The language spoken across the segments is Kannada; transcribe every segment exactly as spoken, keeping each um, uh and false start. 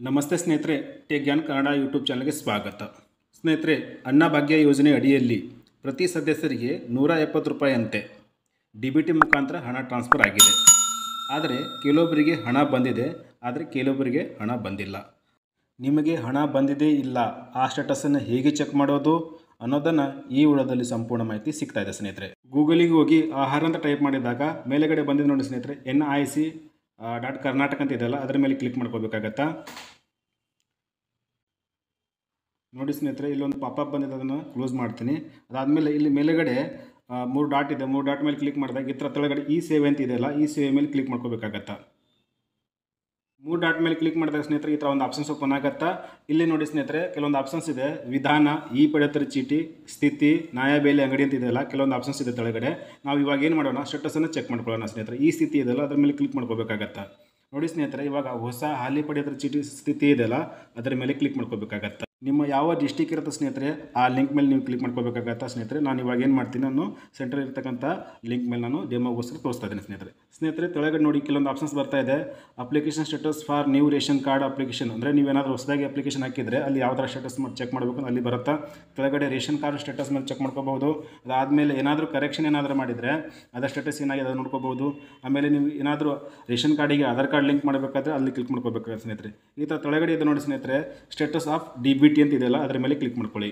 ನಮಸ್ತೆ ಸ್ನೇಹಿತರೆ, ಟೆಕ್ ಜ್ಞಾನ್ ಕನ್ನಡ ಯೂಟ್ಯೂಬ್ ಚಾನಲ್ಗೆ ಸ್ವಾಗತ. ಸ್ನೇಹಿತರೆ, ಅನ್ನಭಾಗ್ಯ ಯೋಜನೆ ಅಡಿಯಲ್ಲಿ ಪ್ರತಿ ಸದಸ್ಯರಿಗೆ ನೂರ ಎಪ್ಪತ್ತು ರೂಪಾಯಿಯಂತೆ ಡಿ ಬಿ ಟಿ ಮುಖಾಂತರ ಹಣ ಟ್ರಾನ್ಸ್ಫರ್ ಆಗಿದೆ. ಆದರೆ ಕೆಲವೊಬ್ಬರಿಗೆ ಹಣ ಬಂದಿದೆ, ಆದರೆ ಕೆಲವೊಬ್ಬರಿಗೆ ಹಣ ಬಂದಿಲ್ಲ. ನಿಮಗೆ ಹಣ ಬಂದಿದೆ ಇಲ್ಲ ಆ ಸ್ಟೇಟಸನ್ನು ಹೇಗೆ ಚೆಕ್ ಮಾಡೋದು ಅನ್ನೋದನ್ನು ಈ ವಿಡಿಯೋದಲ್ಲಿ ಸಂಪೂರ್ಣ ಮಾಹಿತಿ ಸಿಗ್ತಾ ಇದೆ. ಸ್ನೇಹಿತರೆ, ಗೂಗಲಿಗೆ ಹೋಗಿ ಆಹಾರ ಅಂತ ಟೈಪ್ ಮಾಡಿದಾಗ ಮೇಲೆಗಡೆ ಬಂದಿದೆ ನೋಡಿ ಸ್ನೇಹಿತರೆ, N I C dot Karnataka ಅಂತ ಇದೆಯಲ್ಲ, ಅದರ ಮೇಲೆ ಕ್ಲಿಕ್ ಮಾಡ್ಕೋಬೇಕಾಗತ್ತಾ. ನೋಡಿ ಸ್ನೇಹಿತರೆ, ಇಲ್ಲೊಂದು ಪಾಪಪ್ ಬಂದಿದೆ, ಅದನ್ನು ಕ್ಲೋಸ್ ಮಾಡ್ತೀನಿ. ಅದಾದಮೇಲೆ ಇಲ್ಲಿ ಮೇಲೆಗಡೆ ಮೂರು ಡಾಟ್ ಇದೆ, ಮೂರು ಡಾಟ್ ಮೇಲೆ ಕ್ಲಿಕ್ ಮಾಡಿದಾಗ ಈ ಥರ ಕೆಳಗಡೆ ಈ ಸೇವೆ ಅಂತ ಇದೆಯಲ್ಲ, ಈ ಸೇವೆ ಮೇಲೆ ಕ್ಲಿಕ್ ಮಾಡ್ಕೋಬೇಕಾಗತ್ತಾ. ಮೂರು ಡಾಟ್ ಮೇಲೆ ಕ್ಲಿಕ್ ಮಾಡಿದಾಗ ಸ್ನೇಹಿತರೆ ಈ ಥರ ಒಂದು ಆಪ್ಷನ್ಸ್ ಓಪನ್ ಆಗುತ್ತಾ. ಇಲ್ಲಿ ನೋಡಿ ಸ್ನೇಹಿತರೆ, ಕೆಲವೊಂದು ಆಪ್ಷನ್ಸ್ ಇದೆ, ವಿಧಾನ, ಇ ಪಡಿತರ ಚೀಟಿ, ಸ್ಥಿತಿ, ನ್ಯಾಯಬೆಲೆ ಅಂಗಡಿ ಅಂತ ಇದೆಯಲ್ಲ, ಕೆಲವೊಂದು ಆಪ್ಷನ್ಸ್ ಇದೆ ತೆಳಗಡೆ. ನಾವು ಇವಾಗ ಏನು ಮಾಡೋಣ, ಸ್ಟೇಟಸನ್ನು ಚೆಕ್ ಮಾಡ್ಕೊಳ್ಳೋಣ ಸ್ನೇಹಿತರೆ. ಈ ಸ್ಥಿತಿ ಇದೆಯಲ್ಲ, ಅದ್ರ ಮೇಲೆ ಕ್ಲಿಕ್ ಮಾಡ್ಕೋಬೇಕಾಗತ್ತಾ. ನೋಡಿ ಸ್ನೇಹಿತರೆ, ಇವಾಗ ಹೊಸ ಹಾಲಿ ಪಡಿತರ ಚೀಟಿ ಸ್ಥಿತಿ ಇದೆಯಲ್ಲ, ಅದರ ಮೇಲೆ ಕ್ಲಿಕ್ ಮಾಡ್ಕೋಬೇಕಾಗತ್ತಾ. ನಿಮ್ಮ ಯಾವ ಡಿಸ್ಟಿಕ್ ಇರುತ್ತೆ ಸ್ನೇಹಿತರೆ, ಆ ಲಿಂಕ್ ಮೇಲೆ ನೀವು ಕ್ಲಿಕ್ ಮಾಡ್ಕೋಬೇಕಾಗತ್ತಾ ಸ್ನೇಹಿತರೆ. ನಾನು ಇವಾಗ ಏನು ಮಾಡ್ತೀನಿ, ನಾನು ಸೆಂಟರ್ ಇರ್ತಕ್ಕಂಥ ಲಿಂಕ್ ಮೇಲೆ ನಾನು ಡೆಮೋಗೋಸ್ಕರ ತೋರಿಸ್ತಾ ಇದ್ದೀನಿ ಸ್ನೇಹಿತರೆ. ಸ್ನೇಹಿತರೆ, ತೆಳಗಡೆ ನೋಡಿ ಕೆಲವೊಂದು ಆಪ್ಷನ್ಸ್ ಬರ್ತಾ ಇದೆ. Application status for new ration card application, ಅಂದರೆ ನೀವೇನಾದರೂ ಹೊಸದಾಗಿ ಅಪ್ಲಿಕೇಶನ್ ಹಾಕಿದರೆ ಅಲ್ಲಿ ಯಾವ ಥರ ಸ್ಟೇಟಸ್ ಮಾಡಿ ಚೆಕ್ ಮಾಡಬೇಕು ಅಲ್ಲಿ ಬರುತ್ತಾ. ಕೆಳಗಡೆ ರೇಷನ್ ಕಾರ್ಡ್ ಸ್ಟೇಟಸ್ ಮೇಲೆ ಚೆಕ್ ಮಾಡ್ಕೋಬಹುದು. ಅದಾದಮೇಲೆ ಏನಾದರೂ ಕರೆಕ್ಷನ್ ಏನಾದರೂ ಮಾಡಿದರೆ ಅದರ ಸ್ಟೇಟಸ್ ಏನಾಗಿದೆ ಅದು ನೋಡ್ಕೋಬಹುದು. ಆಮೇಲೆ ನೀವು ಏನಾದರೂ ರೇಷನ್ ಕಾರ್ಡಿಗೆ ಆಧಾರ್ ಕಾರ್ಡ್ ಲಿಂಕ್ ಮಾಡಬೇಕಾದ್ರೆ ಅಲ್ಲಿ ಕ್ಲಿಕ್ ಮಾಡ್ಕೋಬೇಕಾಗುತ್ತೆ ಸ್ನೇಹಿತರೆ. ಈ ಥರ ತೆಳಗಡೆ ಇದೆ ನೋಡಿ ಸ್ನೇಹಿತರೆ, status of D B T ಅಂತ ಇದೆಯಲ್ಲ, ಅದರ ಮೇಲೆ ಕ್ಲಿಕ್ ಮಾಡ್ಕೊಳ್ಳಿ.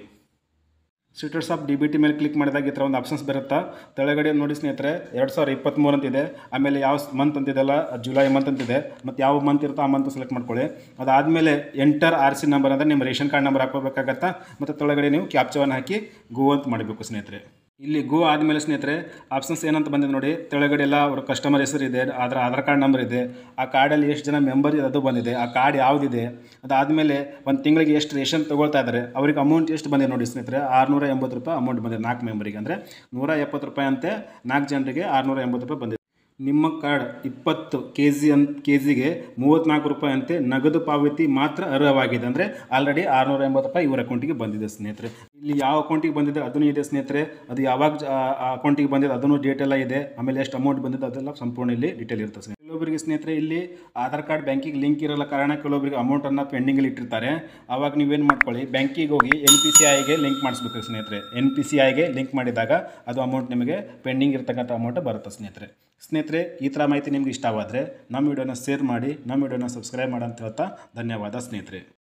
Status of D B T ಮೇಲೆ ಕ್ಲಿಕ್ ಮಾಡಿದಾಗ ಈ ಥರ ಒಂದು ಆಪ್ಷನ್ಸ್ ಬರುತ್ತಾ. ತೆಳಗಡೆ ನೋಡಿ ಸ್ನೇಹಿತರೆ, ಎರಡು ಸಾವಿರದ ಇಪ್ಪತ್ತ್ಮೂರು ಅಂತಿದೆ. ಆಮೇಲೆ ಯಾವ ಮಂತ್ ಅಂತಿದೆಯಲ್ಲ, ಜುಲೈ ಮಂತ್ ಅಂತಿದೆ. ಮತ್ತು ಯಾವ ಮಂತ್ ಇರುತ್ತೋ ಆ ಮಂತ್ ಸೆಲೆಕ್ಟ್ ಮಾಡ್ಕೊಳ್ಳಿ. ಅದಾದಮೇಲೆ ಎಂಟರ್ ಆರ್ ಸಿ ನಂಬರ್ ಅಂದರೆ ನಿಮ್ಮ ರೇಷನ್ ಕಾರ್ಡ್ ನಂಬರ್ ಹಾಕೋಬೇಕಾಗತ್ತಾ. ಮತ್ತು ತೆಳಗಡೆ ನೀವು ಕ್ಯಾಪ್ಚಾವನ್ನು ಹಾಕಿ ಗೋ ಅಂತ ಮಾಡಬೇಕು ಸ್ನೇಹಿತರೆ. ಇಲ್ಲಿ ಗೋ ಆದಮೇಲೆ ಸ್ನೇಹಿತರೆ ಆಪ್ಷನ್ಸ್ ಏನಂತ ಬಂದಿದೆ ನೋಡಿ, ತೆಳಗಡೆ ಎಲ್ಲ ಅವ್ರ ಕಸ್ಟಮರ್ ಹೆಸರು ಇದೆ, ಅದರ ಆಧಾರ್ ಕಾರ್ಡ್ ನಂಬರ್ ಇದೆ, ಆ ಕಾರ್ಡಲ್ಲಿ ಎಷ್ಟು ಜನ ಮೆಂಬರ್ ಅದು ಬಂದಿದೆ, ಆ ಕಾರ್ಡ್ ಯಾವುದಿದೆ, ಅದಾದಮೇಲೆ ಒಂದು ತಿಂಗಳಿಗೆ ಎಷ್ಟು ರೇಷನ್ ತೊಗೊಳ್ತಾ ಇದ್ದಾರೆ, ಅವ್ರಿಗೆ ಅಮೌಂಟ್ ಎಷ್ಟು ಬಂದಿದೆ ನೋಡಿ ಸ್ನೇಹಿತರೆ, ಆರುನೂರ ಎಂಬತ್ತು ರೂಪಾಯಿ ಅಮೌಂಟ್ ಬಂದಿದೆ ನಾಲ್ಕು ಮೆಂಬರಿಗೆ. ಅಂದರೆ ನೂರ ಎಪ್ಪತ್ತು ರೂಪಾಯಿ ಅಂತೆ ನಾಲ್ಕು ಜನರಿಗೆ ಆರುನೂರ ಎಂಬತ್ತು ರೂಪಾಯಿ ಬಂದಿದೆ. ನಿಮ್ಮ ಕಾರ್ಡ್ ಇಪ್ಪತ್ತು ಕೆ ಜಿ ಅಂತ ಕೆ ಜಿಗೆ ಮೂವತ್ತ್ನಾಲ್ಕು ರೂಪಾಯಿ ಅಂತೆ ನಗದು ಪಾವತಿ ಮಾತ್ರ ಅರ್ಹವಾಗಿದೆ. ಅಂದರೆ ಆಲ್ರೆಡಿ ಆರುನೂರ ಎಂಬತ್ತು ರೂಪಾಯಿ ಇವರ ಅಕೌಂಟಿಗೆ ಬಂದಿದೆ ಸ್ನೇಹಿತರೆ. ಇಲ್ಲಿ ಯಾವ ಅಕೌಂಟಿಗೆ ಬಂದಿದೆ ಅದನ್ನು ಇದೆ ಸ್ನೇಹಿತರೆ, ಅದು ಯಾವಾಗ ಅಕೌಂಟಿಗೆ ಬಂದಿದೆ ಅದನ್ನು ಡೇಟ್ ಎಲ್ಲ ಇದೆ. ಆಮೇಲೆ ಎಷ್ಟು ಅಮೌಂಟ್ ಬಂದಿದೆ ಅದೆಲ್ಲ ಸಂಪೂರ್ಣ ಇಲ್ಲಿ ಡೀಟೇಲ್ ಇರುತ್ತೆ ಸ್ನೇಹಿತರೆ. ಕೆಲವೊಬ್ಬರಿಗೆ ಸ್ನೇಹಿತರೆ ಇಲ್ಲಿ ಆಧಾರ್ ಕಾರ್ಡ್ ಬ್ಯಾಂಕಿಗೆ ಲಿಂಕ್ ಇರಲ್ಲ ಕಾರಣ ಕೆಲವೊಬ್ಬರಿಗೆ ಅಮೌಂಟನ್ನು ಪೆಂಡಿಂಗಲ್ಲಿ ಇಟ್ಟಿರ್ತಾರೆ. ಆವಾಗ ನೀವೇನು ಮಾಡ್ಕೊಳ್ಳಿ, ಬ್ಯಾಂಕಿಗೆ ಹೋಗಿ ಎನ್ ಪಿ ಸಿ ಐಗೆ ಲಿಂಕ್ ಮಾಡಿಸ್ಬೇಕು ಸ್ನೇಹಿತರೆ. ಎನ್ ಪಿ ಸಿ ಐಗೆ ಲಿಂಕ್ ಮಾಡಿದಾಗ ಅದು ಅಮೌಂಟ್ ನಿಮಗೆ ಪೆಂಡಿಂಗ್ ಇರ್ತಕ್ಕಂಥ ಅಮೌಂಟ್ ಬರುತ್ತೆ ಸ್ನೇಹಿತರೆ. ಸ್ನೇಹಿತರೆ, ಈ ಥರ ಮಾಹಿತಿ ನಿಮ್ಗೆ ಇಷ್ಟವಾದರೆ ನಮ್ಮ ವಿಡಿಯೋನ ಶೇರ್ ಮಾಡಿ, ನಮ್ಮ ವಿಡಿಯೋನ ಸಬ್ಸ್ಕ್ರೈಬ್ ಮಾಡಿ ಅಂತ ಹೇಳ್ತಾ ಧನ್ಯವಾದ ಸ್ನೇಹಿತರೆ.